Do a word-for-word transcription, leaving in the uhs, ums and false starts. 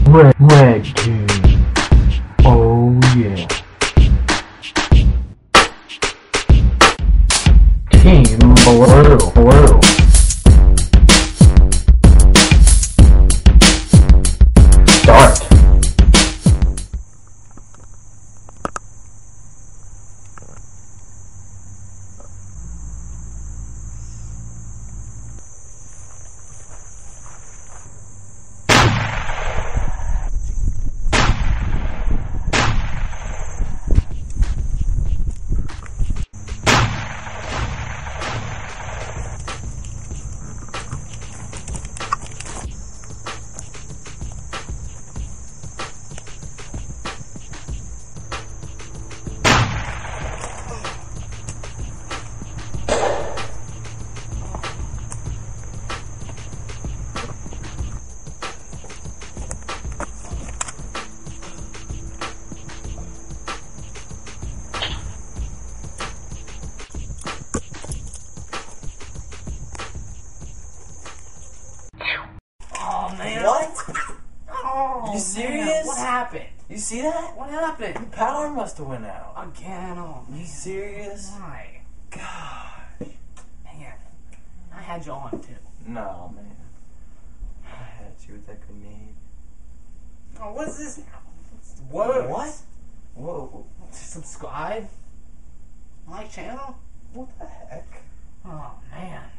Red, red team. Oh yeah. Team blue, blue. Start. Oh man! What? Oh, You serious? Man. What happened? You see that? What happened? The power must have went out. Again? Oh man! You serious? Why? God. Man, I had you on too. No, man. I had you with that grenade. Oh, what is this now? What? What? Whoa. Subscribe? My channel? What the heck? Oh man.